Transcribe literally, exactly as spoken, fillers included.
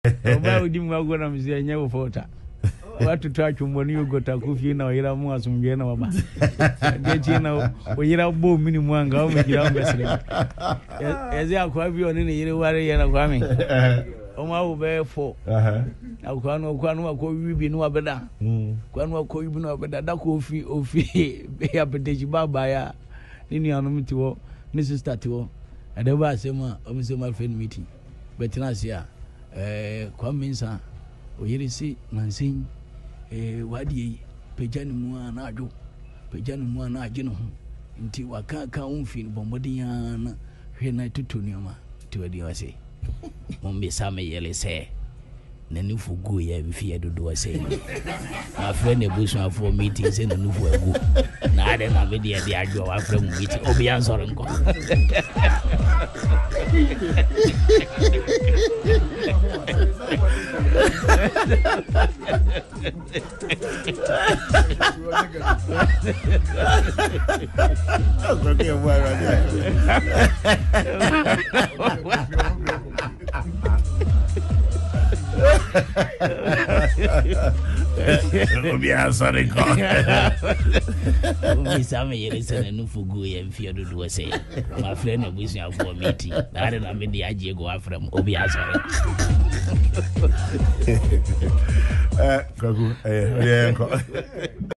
Oba udi mwago na mzee nyewe fota. Watu twachu mboni ugota kufi na wira mu asumje na waba. Gechi na wira bo mini mwanga o mejira mbesire. Eze akwa bi oni ne yire ware ye na kwa me. O ma wo be fo. Aha. Akwa no kwa no akwa wibi no abeda. Mm. Kwa no akwa wibi no abeda da ko ofi ofi be ya bedeji baba ya. Nini anu mti wo, ni sister ti wo. Adeba asema o mi se ma friend meeting. Betina sia eh kwa minsa o yire si nansin eh wadi pejani mu ana adwo pejani mu ana agye no ho nti waka ka umfi bombodin ya na hwe na tutunioma ti wadi wase mombe same yele se na nufu go ya bi fi dodo wase ma friend ebusu afo meeting se na nufu agu na ade na be dia dia adwo wa friend meeting obi answer nko Obia sorry ko. Obi same yele sene no fugu ye mfia dodo wase. My friend obusu afo meeting. Na ade na me dia agye go afram obi sorry. Eh, Kwaku, eh, yeah,